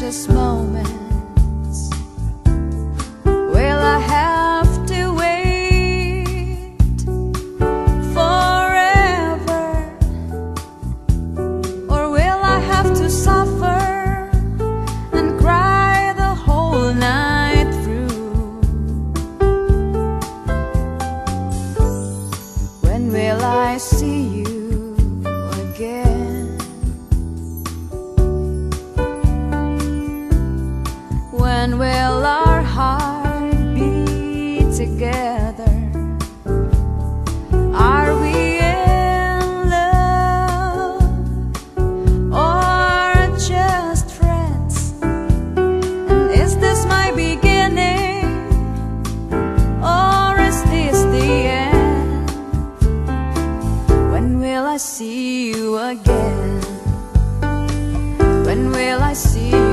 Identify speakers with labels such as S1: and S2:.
S1: precious moments. Will I have to wait forever, or will I have to suffer and cry the whole night through? When will I see you again? When will our heart beat together? Are we in love or just friends? And is this my beginning, or is this the end? When will I see you again? When will I see you